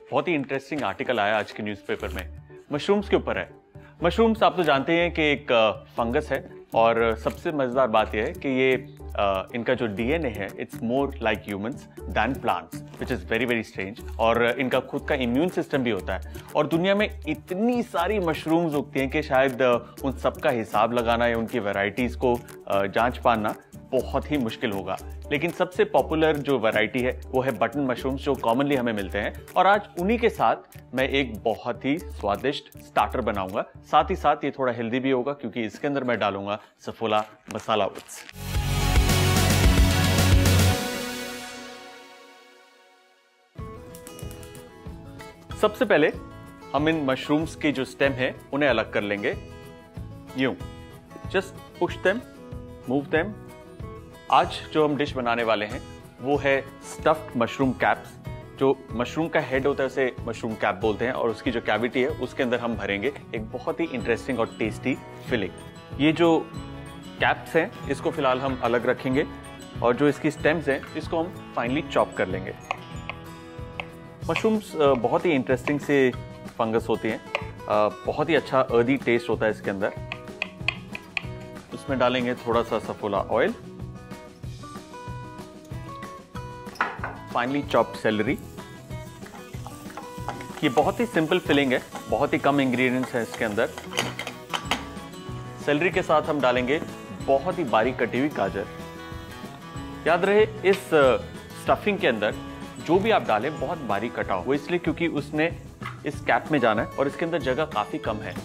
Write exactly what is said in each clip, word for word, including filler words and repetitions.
बहुत ही interesting article आया आज के न्यूज़पेपर में, मशरूम्स के ऊपर है। मशरूम्स आप तो जानते हैं कि एक फंगस है और सबसे मज़ेदार बात यह है कि ये uh, इनका जो डीएनए है it's more like humans than plants, which is very very strange. और इनका खुद का इम्यून सिस्टम भी होता है और दुनिया में इतनी सारी मशरूम्स उगती हैं कि शायद uh, उन सब का हिसाब लगाना या उनकी वैरायटीज़ को uh, जांच पाना बहुत ही मुश्किल होगा। लेकिन सबसे पॉपुलर जो वैरायटी है वो है बटन मशरूम्स, जो कॉमनली हमें मिलते हैं। और आज उन्हीं के साथ मैं एक बहुत ही स्वादिष्ट स्टार्टर बनाऊंगा, साथ ही साथ ये थोड़ा हेल्दी भी होगा क्योंकि इसके अंदर मैं डालूंगा सफोला मसाला ओट्स। सबसे पहले हम इन मशरूम्स के जो स्टेम है उन्हें अलग कर लेंगे। You just push them, move them. आज जो हम डिश बनाने वाले हैं वो है स्टफ्ड मशरूम कैप्स। जो मशरूम का हेड होता है उसे मशरूम कैप बोलते हैं और उसकी जो कैविटी है उसके अंदर हम भरेंगे एक बहुत ही इंटरेस्टिंग और टेस्टी फिलिंग। ये जो कैप्स हैं इसको फिलहाल हम अलग रखेंगे और जो इसकी स्टेम्स हैं इसको हम फाइनली चॉप कर लेंगे। मशरूम्स बहुत ही इंटरेस्टिंग से फंगस होती हैं, बहुत ही अच्छा अर्दी टेस्ट होता है इसके अंदर। उसमें डालेंगे थोड़ा सा Saffola oil, finally chopped celery. ये बहुत ही सिंपल फिलिंग है, बहुत ही कम इंग्रेडिएंट्स हैं इसके अंदर। सेलरी के साथ हम डालेंगे बहुत ही बारीक कटी हुई गाजर। याद रहे इस स्टफिंग के अंदर जो भी आप डालें बहुत बारीक कटा हो, इसलिए क्योंकि उसने इस कैप में जाना है और इसके अंदर जगह काफी कम है।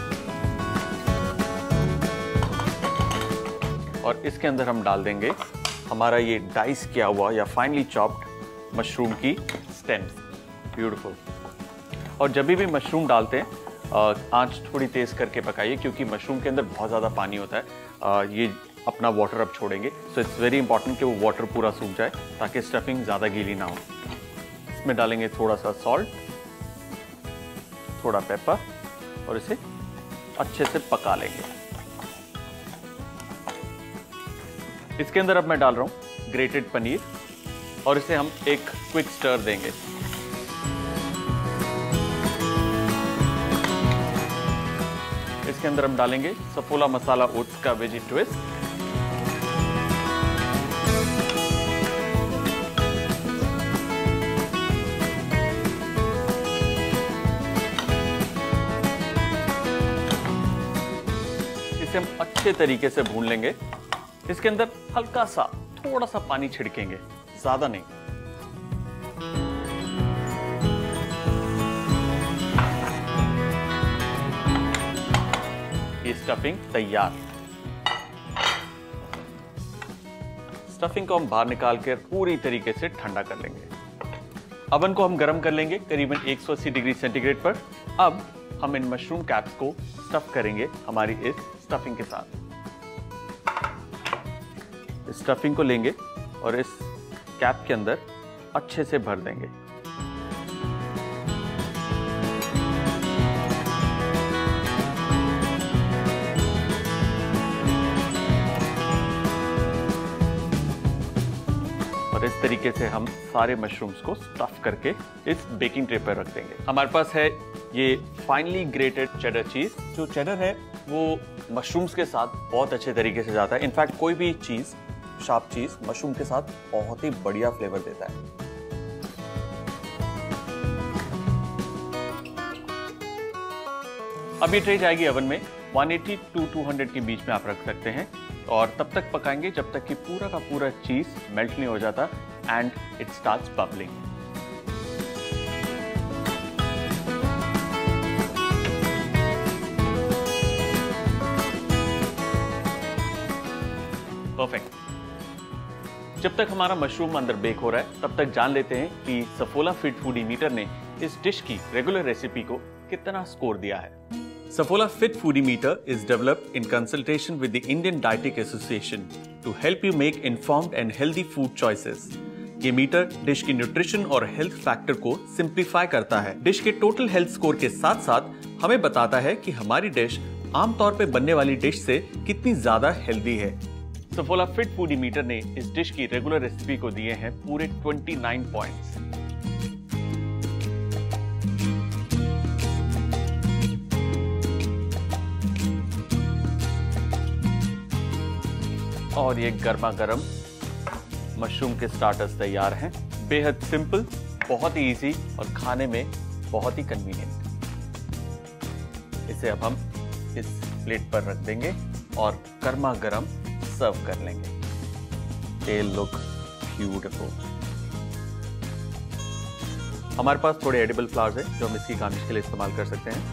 और इसके अंदर हम डाल देंगे हमारा ये डाइस किया हुआ या फाइनली चॉप्ड मशरूम की स्टेम्स। ब्यूटीफुल। और जब भी मशरूम डालते हैं आंच थोड़ी तेज करके पकाइए क्योंकि मशरूम के अंदर बहुत ज़्यादा पानी होता है। आ, ये अपना वाटर अब छोड़ेंगे, सो इट्स वेरी इंपॉर्टेंट कि वो वाटर पूरा सूख जाए ताकि स्टफिंग ज़्यादा गीली ना हो। इसमें डालेंगे थोड़ा सा सॉल्ट, थोड़ा पेपर और इसे अच्छे से पका लेंगे। इसके अंदर अब मैं डाल रहा हूँ ग्रेटेड पनीर और इसे हम एक क्विक स्टर देंगे। इसके अंदर हम डालेंगे सफोला मसाला ओट्स का वेजी ट्विस्ट। इसे हम अच्छे तरीके से भून लेंगे। इसके अंदर हल्का सा थोड़ा सा पानी छिड़केंगे, ज्यादा नहीं। ये स्टफिंग तैयार। स्टफिंग को हम बाहर निकाल कर पूरी तरीके से ठंडा कर लेंगे। अवन को हम गर्म कर लेंगे करीबन एक सौ अस्सी डिग्री सेंटीग्रेड पर। अब हम इन मशरूम कैप्स को स्टफ करेंगे हमारी इस स्टफिंग के साथ। स्टफिंग को लेंगे और इस कैप के अंदर अच्छे से भर देंगे। और इस तरीके से हम सारे मशरूम्स को स्टफ करके इस बेकिंग ट्रे पर रख देंगे। हमारे पास है ये फाइनली ग्रेटेड चेडर चीज। जो चेडर है वो मशरूम्स के साथ बहुत अच्छे तरीके से जाता है। इनफैक्ट कोई भी चीज, शार्प चीज मशरूम के साथ बहुत ही बढ़िया फ्लेवर देता है। अब ये ट्रे जाएगी ओवन में एक सौ अस्सी टू दो सौ के बीच में आप रख सकते हैं और तब तक पकाएंगे जब तक कि पूरा का पूरा चीज मेल्ट नहीं हो जाता and it starts bubbling. Perfect. जब तक हमारा मशरूम अंदर बेक हो रहा है तब तक जान लेते हैं कि सफोला फिट फूड ईटर ने इस डिश की रेगुलर रेसिपी को कितना स्कोर दिया है। Saffola Fit Foodie Meter is developed in consultation with the Indian Dietetic Association to help you make informed and healthy food choices. ये मीटर डिश की nutrition और हेल्थ फैक्टर को simplify करता है। डिश के टोटल हेल्थ स्कोर के साथ साथ हमें बताता है कि हमारी डिश आमतौर पे बनने वाली डिश से कितनी ज्यादा हेल्दी है। Saffola Fit Foodie Meter ने इस डिश की रेगुलर रेसिपी को दिए हैं पूरे उनतीस पॉइंट्स। और ये गर्मा गर्म मशरूम के स्टार्टर्स तैयार हैं। बेहद सिंपल, बहुत ही इजी और खाने में बहुत ही कन्वीनियंट। इसे अब हम इस प्लेट पर रख देंगे और गर्मा गर्म सर्व कर लेंगे। They look beautiful. हमारे पास थोड़े एडिबल फ्लावर्स हैं जो हम इसकी गार्निश के लिए इस्तेमाल कर सकते हैं।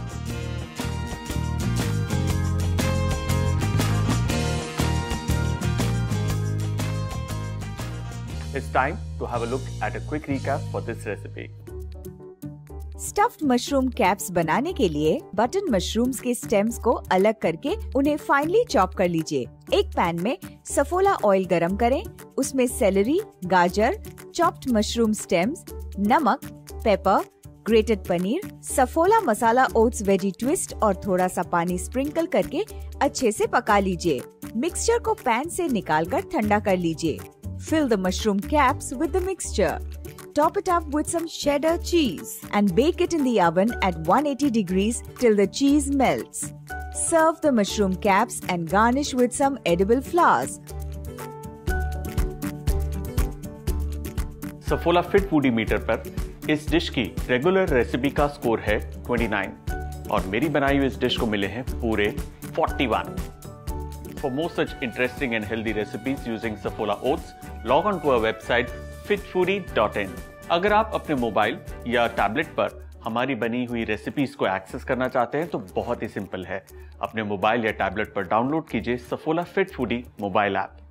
It's time to have a look at a quick recap for this recipe. Stuffed mushroom caps बनाने के लिए बटन मशरूम्स के स्टेम्स को अलग करके उन्हें फाइनली चॉप कर लीजिए। एक पैन में सफोला ऑयल गरम करें, उसमें सेलरी, गाजर, चॉप्ड मशरूम स्टेम्स, नमक, pepper, grated paneer, Saffola masala oats veggie twist और थोड़ा सा पानी स्प्रिंकल करके अच्छे से पका लीजिए। मिक्सचर को पैन से निकालकर ठंडा कर लीजिए। Fill the mushroom caps with the mixture. Top it up with some cheddar cheese and bake it in the oven at one hundred eighty degrees till the cheese melts. Serve the mushroom caps and garnish with some edible flowers. Saffola fit foodie meter पर इस dish की regular recipe का score है उनतीस और मेरी बनाई हुई इस डिश को मिले हैं पूरे इकतालीस। For more such interesting and healthy recipes using Saffola oats, log on to our website fit foodie dot in. अगर आप अपने मोबाइल या टैबलेट पर हमारी बनी हुई रेसिपीज को एक्सेस करना चाहते हैं तो बहुत ही सिंपल है। अपने मोबाइल या टैबलेट पर डाउनलोड कीजिए Saffola fit foodie mobile app.